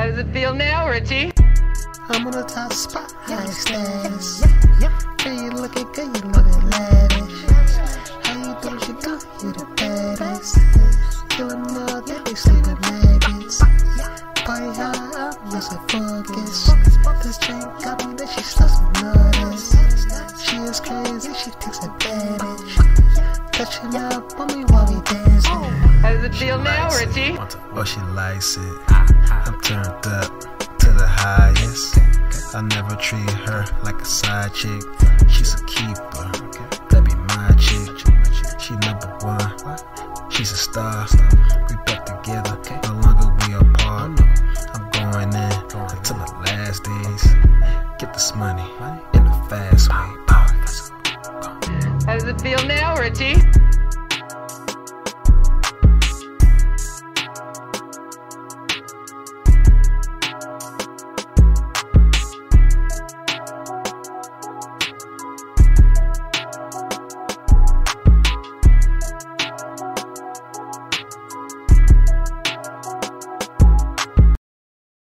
How does it feel now, Richie? I'm on the top spot, high status. Girl, you looking good, you looking lavish. How you do what you do? You the baddest. Kill them all, they sleeping maggots. Party high up, just a focus. This drink got me that she starts to notice. She is crazy, she takes advantage. Touching up on me while we dancing. How does it feel now, Richie? Oh, she likes it. I'm turned up to the highest. I never treat her like a side chick. She's a keeper, that be my chick. She number one, she's a star.